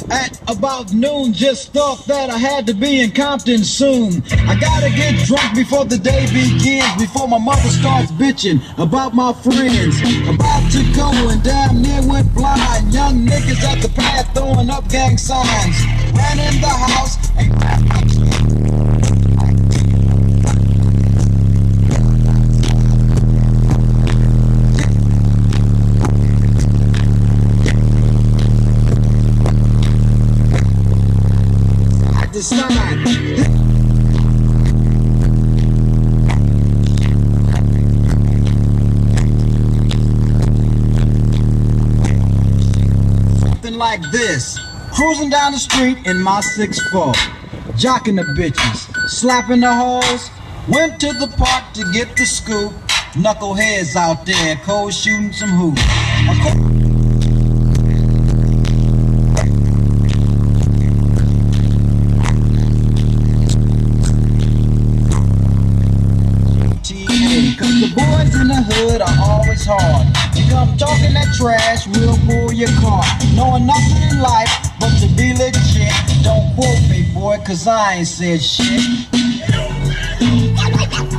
At about noon, just thought that I had to be in Compton soon. I gotta get drunk before the day begins, before my mother starts bitching about my friends. About to go and damn near went blind. Young niggas at the path throwing up gang signs. Ran in the house and grabbed my decide. Something like this. Cruising down the street in my 6'4", jocking the bitches, slapping the hoes. Went to the park to get the scoop. Knuckleheads out there, cold shooting some hoops. Cause the boys in the hood are always hard. You come talking that trash, we'll pull your car. Knowing nothing in life but to be legit. Don't quote me, boy, cause I ain't said shit.